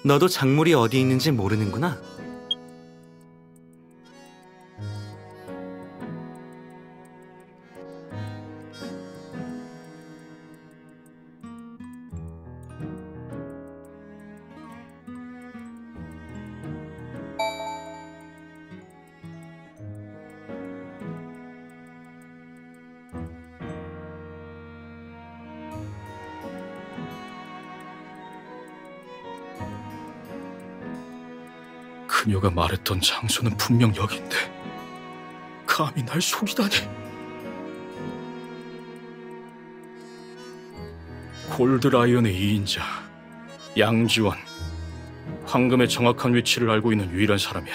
너도 작물이 어디 있는지 모르는구나. 그녀가 말했던 장소는 분명 여긴데 감히 날 속이다니. 골드라이언의 2인자 양지원, 황금의 정확한 위치를 알고 있는 유일한 사람이야.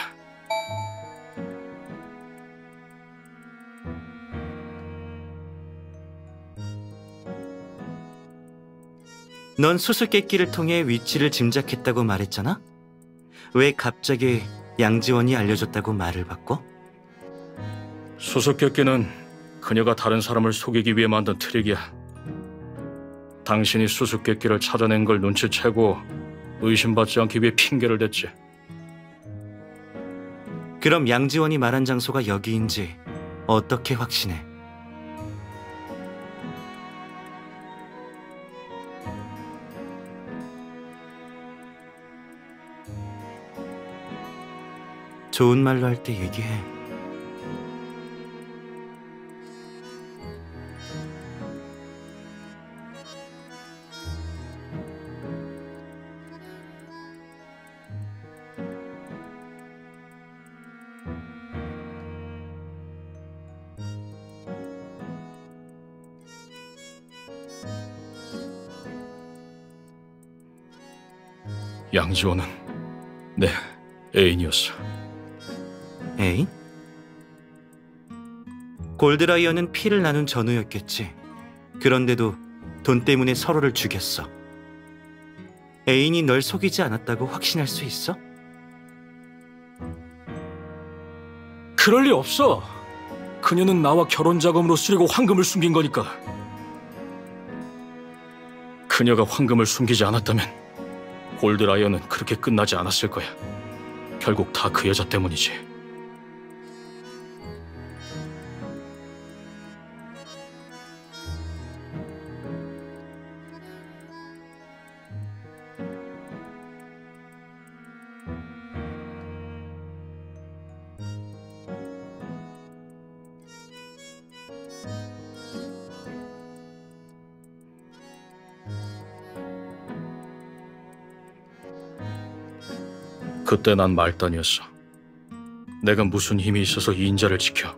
넌 수수께끼를 통해 위치를 짐작했다고 말했잖아? 왜 갑자기 양지원이 알려줬다고 말을 바꿔? 수수께끼는 그녀가 다른 사람을 속이기 위해 만든 트릭이야. 당신이 수수께끼를 찾아낸 걸 눈치채고 의심받지 않기 위해 핑계를 댔지. 그럼 양지원이 말한 장소가 여기인지 어떻게 확신해? 좋은 말로 할 때 얘기해. 양지원은 내 애인이었어. 애인? 골드라이언은 피를 나눈 전우였겠지. 그런데도 돈 때문에 서로를 죽였어. 애인이 널 속이지 않았다고 확신할 수 있어? 그럴 리 없어. 그녀는 나와 결혼 자금으로 쓰려고 황금을 숨긴 거니까. 그녀가 황금을 숨기지 않았다면 골드라이언은 그렇게 끝나지 않았을 거야. 결국 다 그 여자 때문이지. 그때 난 말단이었어. 내가 무슨 힘이 있어서 이 인자를 지켜.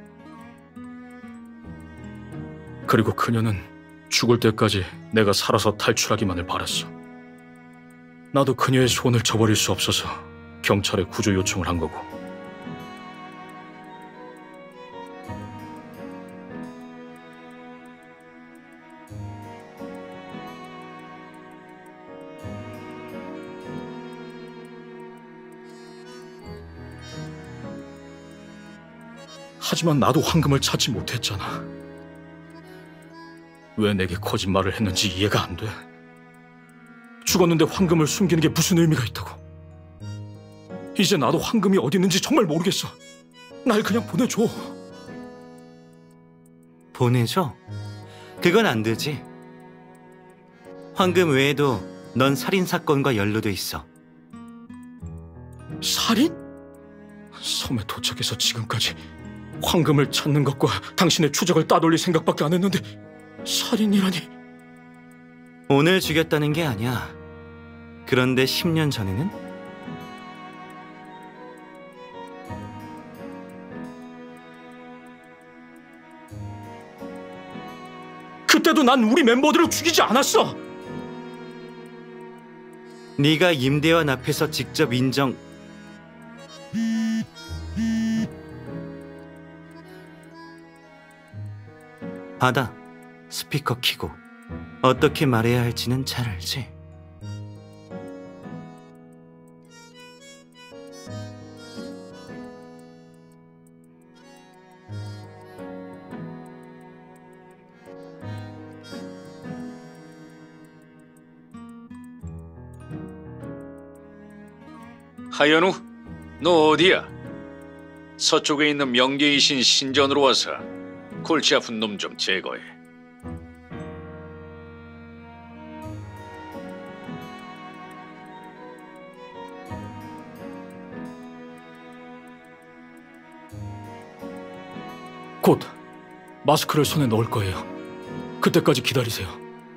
그리고 그녀는 죽을 때까지 내가 살아서 탈출하기만을 바랐어. 나도 그녀의 손을 저버릴 수 없어서 경찰에 구조 요청을 한 거고. 하지만 나도 황금을 찾지 못했잖아. 왜 내게 거짓말을 했는지 이해가 안 돼. 죽었는데 황금을 숨기는 게 무슨 의미가 있다고. 이제 나도 황금이 어디 있는지 정말 모르겠어. 날 그냥 보내줘. 보내줘? 그건 안 되지. 황금 외에도 넌 살인사건과 연루돼 있어. 살인? 섬에 도착해서 지금까지 황금을 찾는 것과 당신의 추적을 따돌릴 생각밖에 안 했는데 살인이라니. 오늘 죽였다는 게 아니야. 그런데 10년 전에는? 그때도 난 우리 멤버들을 죽이지 않았어. 네가 임대원 앞에서 직접 인정... 받아. 스피커 켜고. 어떻게 말해야 할지는 잘 알지? 하연우, 너 어디야? 서쪽에 있는 명계의 신 신전으로 와서 골치 아픈 놈 좀 제거해. 곧 마스크를 손에 넣을 거예요. 그때까지 기다리세요.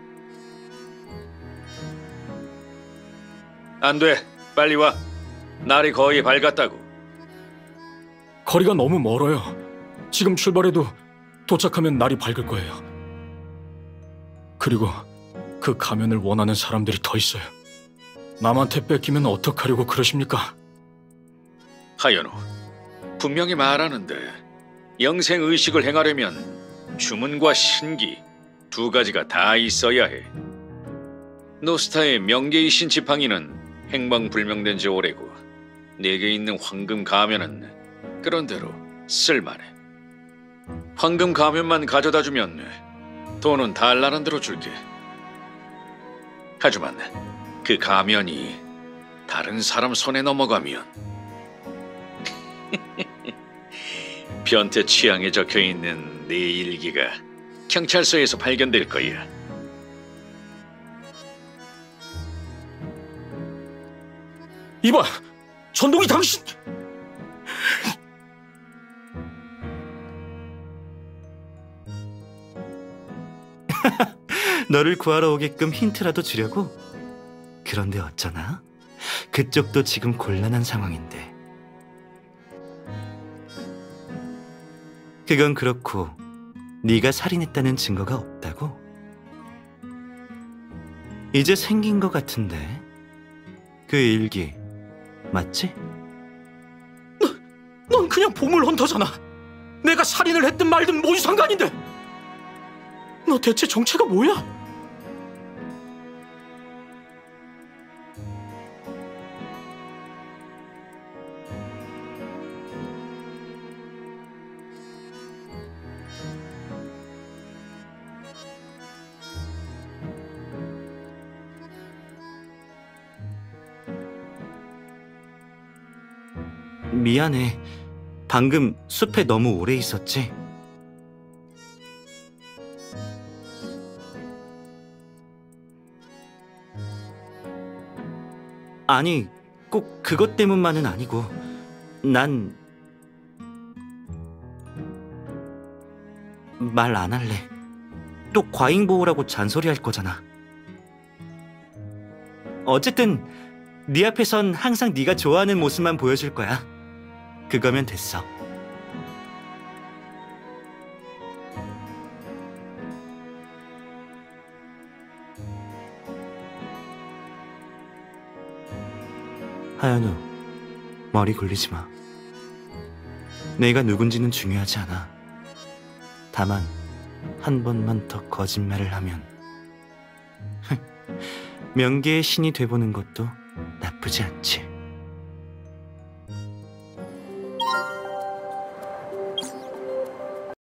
안 돼, 빨리 와. 날이 거의 밝았다고. 거리가 너무 멀어요. 지금 출발해도 도착하면 날이 밝을 거예요. 그리고 그 가면을 원하는 사람들이 더 있어요. 남한테 뺏기면 어떡하려고 그러십니까? 하연우, 분명히 말하는데 영생 의식을 행하려면 주문과 신기 두 가지가 다 있어야 해. 노스타의 명계의 신 지팡이는 행방불명된 지 오래고 내게 있는 황금 가면은 그런대로 쓸만해. 황금 가면만 가져다 주면 돈은 달라는 대로 줄게. 하지만 그 가면이 다른 사람 손에 넘어가면 변태 취향에 적혀있는 네 일기가 경찰서에서 발견될 거야. 이봐! 전동이 당신! 너를 구하러 오게끔 힌트라도 주려고? 그런데 어쩌나? 그쪽도 지금 곤란한 상황인데. 그건 그렇고 네가 살인했다는 증거가 없다고? 이제 생긴 것 같은데. 그 일기 맞지? 넌 그냥 보물 헌터잖아. 내가 살인을 했든 말든 뭔 상관인데. 너 대체 정체가 뭐야? 미안해. 방금 숲에 너무 오래 있었지? 아니, 꼭 그것 때문만은 아니고 난 말 안 할래. 또 과잉보호라고 잔소리할 거잖아. 어쨌든 네 앞에선 항상 네가 좋아하는 모습만 보여줄 거야. 그거면 됐어. 하연우, 머리 굴리지 마. 내가 누군지는 중요하지 않아. 다만 한 번만 더 거짓말을 하면 명계의 신이 돼보는 것도 나쁘지 않지.